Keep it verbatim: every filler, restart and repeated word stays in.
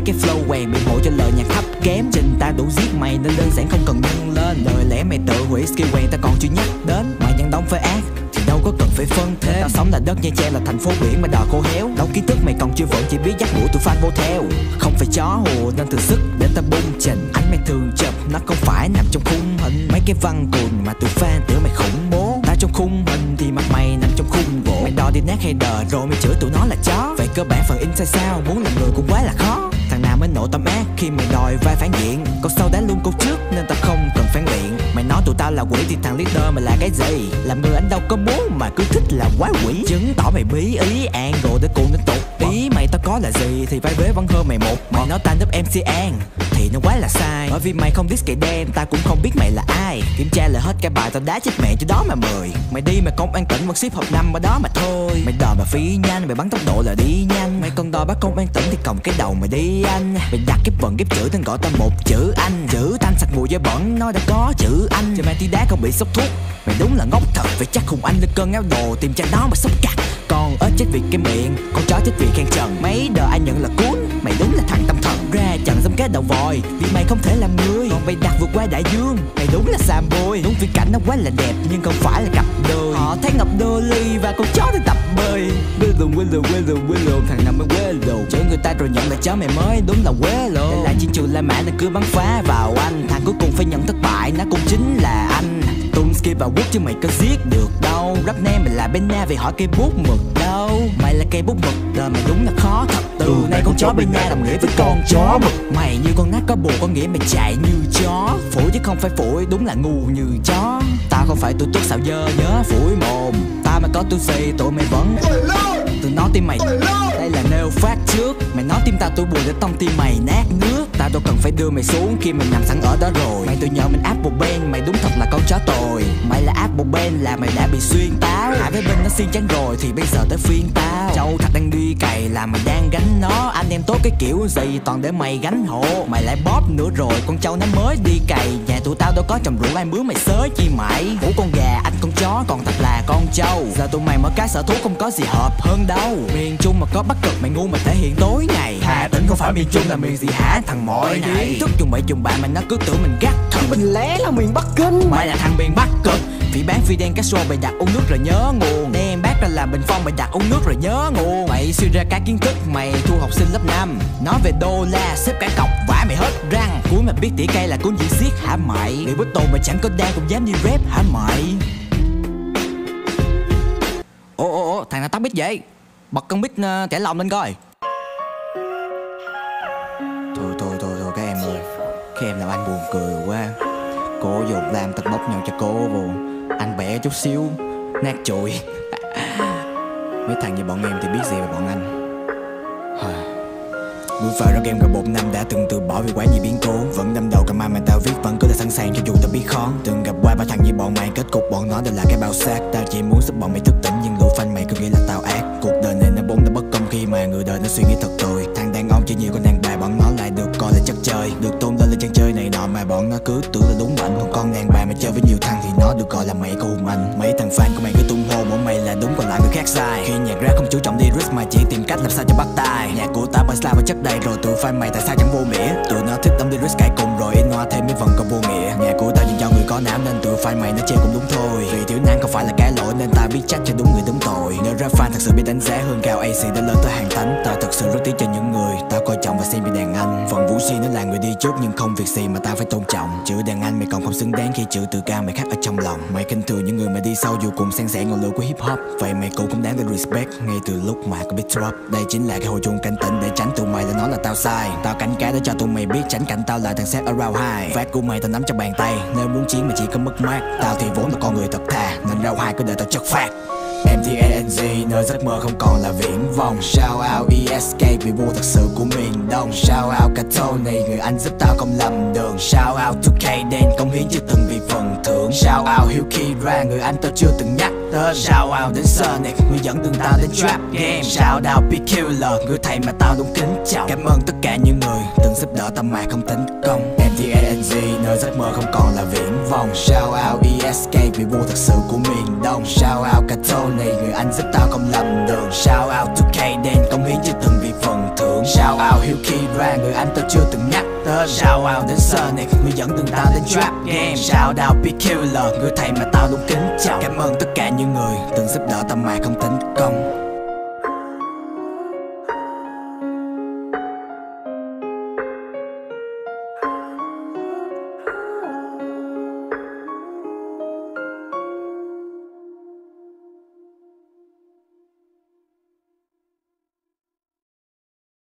cái flow quèn bị hộ cho lời nhạc thấp kém. Trình ta đủ giết mày nên đơn giản không cần nhân lên. Lời lẽ mày tự hủy skill quèn ta còn chưa nhắc đến. Mày nhân đóng phải ác thì đâu có cần phải phân thế. Tao sống là đất Nha Trang là thành phố biển mà đò khô héo. Đâu kiến thức mày còn chưa vững chỉ biết dắt mũi tụi fan vô theo. Không phải chó hùa nên thử sức để ta bung trình. Anh mày thường chụp nó không phải nằm trong khung hình. Mấy cái văn cùn mà tụi fan tưởng mày khủng bố. Ta trong khung hình thì mặt mày nằm trong khung gỗ. Mày đòi đi nát hay đờ rồi mày chửi tụi nó là chó. Về cơ bản phần in sai sao muốn làm người cũng quá là khó. Thằng nào mới nổ tâm ác khi mày đòi vai phản diện. Câu sau đá luôn câu trước nên tao không cần phản biện. Mày nói tụi tao là quỷ thì thằng leader mày là cái gì? Làm người anh đâu có muốn mà cứ thích là quá quỷ. Chứng tỏ mày bí ý angle để cuồng đến tục. Ý mày tao có là gì thì vai vế vẫn hơn mày một. Mày nói tao núp em xê An thì nó quá là sai. Bởi vì mày không diss kẻ đen tao cũng không biết mày là ai. Kiểm tra lại hết cả bài tao đá chết mẹ cho đó mà mười. Mày đi mà công an tỉnh vẫn ship hộp năm ở đó mà thôi. Mày đòi mà phí nhanh mày bắn tốc độ là đi nhanh. Mày còn đòi bắt công an tỉnh thì còng cái đầu mày đi anh. Mày đặt cái vần ghép chữ nên gọi tao một chữ anh. Chữ thanh sạch mùi da bẩn nó đã có chữ anh. Cho mày tí đá không bị sốc thuốc. Mày đúng là ngốc thật vậy chắc hùng anh lên cơn áo đồ tìm cha nó mà sốc cặt. Con ếch chết vì cái miệng con chó chết vì khen trần. Mấy đời ai nhận là cuốn mày đúng là thằng tâm thần. Ra trận giống cái đầu vòi vì mày không thể làm người. Còn mày đặt vượt qua đại dương mày đúng là sam boy. Đúng vì cảnh nó quá là đẹp nhưng không phải là cặp đôi. Họ thấy Ngọc Đô Ly và con chó đi tập bơi. Willow Willow Willow Willow thằng nào mới Willow. Chửi người ta rồi nhận là chó mày mới đúng là Willow. Đây là chiến trường La Mã nên cứ bắn phá vào anh. Thằng cuối cùng phải nhận thất bại nó cũng chính là anh. Tung skill vào quốc chứ mày có giết được đâu. Rap name mày là bên na vì hỏi cây bút mực đâu. Mày là cây bút mực đời mày đúng là khó thật. Từ nay con chó bên na đồng nghĩa với con chó mực. Mày như con nát có bùa có nghĩa mày chạy như chó. Phủi chứ không phải phủi đúng là ngu như chó. Tao không phải tụi tốt xạo dơ nhớ phủi mồm. Tao mà có tu xì tụi mày vẫn tụi nó tim mày đây là nêu phát trước. Mày nói tim tao tụi buồn để tông tim mày nát nước. Tao đâu cần phải đưa mày xuống khi mày nằm sẵn ở đó rồi. Mày tự nhờ mình áp một bên mày đúng thật là con chó tồi. Mày là áp một bên là mày đã bị xuyên táo. Hai với bên nó xiên chán rồi thì bây giờ tới phiên tao. Châu thật đang đi cày là mày đang gánh nó. Anh em tốt cái kiểu gì toàn để mày gánh hộ. Mày lại bóp nữa rồi con trâu nó mới đi cày. Nhà tụi tao đâu có trồng rượu ai mướn mày xới chi mày. Ngủ con gà anh con chó còn thật là con trâu. Giờ tụi mày mở cái sở thú không có gì hợp hơn đâu. Miền Trung mà có bắt cực mày ngu mà thể hiện tối ngày. Hà Tĩnh không phải miền Trung là miền gì hả thằng mọi này. Thức dùng bậy dùng bạ mà nó cứ tưởng mình gắt. Thằng Bình Lé là miền Bắc Kinh. Mày là thằng miền Bắc Cực. Phỉ bán phi đen cá sô mày đặt uống nước rồi nhớ nguồn. Đem bác ra làm Bình Phong mày đặt uống nước rồi nhớ nguồn. Mày suy ra cái kiến thức mày thu học sinh lớp năm. Nói về đô la xếp cả cọc vả mày hết răng. Cuối mà biết tỉa cây là cuốn diễn xiết hả mày. Bị bút tồn mà chẳng có đa cũng dám đi rap hả mày. Ô ô ô thằng nào tóc biết vậy. Bật con mic uh, trẻ lòng lên coi. Thôi thôi thôi thôi các em ơi. Các em làm anh buồn cười quá. Cô dồn làm tật bóc nhau cho cô vô. Anh bẻ chút xíu nát trụi. Mấy thằng như bọn em thì biết gì về bọn anh. Muốn phở ra game gần một năm đã từng từ bỏ vì quá nhiều biến cố. Vẫn đâm đầu cầm mai mà tao viết vẫn cứ là sẵn sàng cho dù tao biết khó. Từng gặp qua ba thằng như bọn mày kết cục bọn nó đều là cái bao xác. Tao chỉ muốn giúp bọn mày thức tỉnh nhưng lũ fan mày cứ nghĩ là tao ác. Cuộc đời này nó vốn đã bất công khi mà người đời nó suy nghĩ thật tồi. Thằng đàn ông chỉ nhiều con đàn bà bọn nó lại được coi là chất chơi. Được tôn lên lên chân chơi này nọ mà bọn nó cứ tưởng là đúng mạnh. Còn con đàn bà mà chơi với nhiều thằng thì nó được gọi là mẹ của hùng anh. Mấy thằng fan của mày cứ tung hô bọn mày là đúng còn lại người khác sai. Khi nhạc rap không chú trọng đi risk mà chỉ tìm cách làm sao cho bắt tai. Nhạc của tao bằng slide và chất đầy rồi tụi fan mày tại sao chẳng vô nghĩa. Tụi nó thích âm đi risk cãi cùng rồi in hoa thêm mấy phần còn vô nghĩa. Nhạc của tao dành cho người có não nên tụi fan mày nó chơi cũng đúng thôi. Vì thiếu năng không phải là cái lỗi nên tao biết trách cho đúng người đúng tội. Nếu rap fan thật sự biết đánh giá hơn cao a xê đã lớn tới hàng thánh. Tao thật sự rất tiếc cho những người tao coi trọng và xem như đàn anh. Phần Vũ Si nó là người đi trước nhưng không việc gì mà tao phải tôn trọng. Chữ đàn anh mày còn không xứng đáng khi chữ từ cao mày khắc ở trong lòng. Mày khinh thường những người mà đi sâu dù cùng san sẻ ngọn lửa của hip hop. Vậy mày cũng không đáng để respect ngay từ lúc mà có biết drop. Đây chính là cái hồi chuông cảnh tỉnh để tránh tụi mày là nói là tao sai. Tao cánh cá để cho tụi mày biết tránh cảnh tao là thằng set around high. Phát của mày tao nắm trong bàn tay. Nếu muốn chiến mày chỉ có mất mát. Tao thì vốn là con người thật thà nên round hai cứ để tao chất phát. em tê en en giê nơi giấc mơ không còn là viễn vông. Shout out e ét ca vì vua thật sự của miền Đông. Shout out cả Tony người anh giúp tao không lầm đường. Shout out to K đen công hiến chưa từng vì phần thưởng. Shout out Hiếu Kira người anh tao chưa từng nhắc tên. Shout out đến Sonic, người dẫn đường tao đến trap game. Shout out P-Killer, người thầy mà tao đúng kính trọng. Cảm ơn tất cả những người từng giúp đỡ tao mà không tính công. em tê en giê, nơi giấc mơ không còn là viễn vông. Shout out e ét ca, vị vua thật sự của miền Đông. Shout out cả Tony, người anh giúp tao không lầm đường. Shout out to Kaden, cống hiến cho từng vị phần thưởng. Shout out Hilkira, người anh tao chưa từng nhắc tên. Shout out đến Sonic, người dẫn đường tao đến trap game. Shout out P-Killer, người thầy mà tao đúng kính trọng. Cảm ơn tất cả những người từng giúp đỡ tao mà không tính công.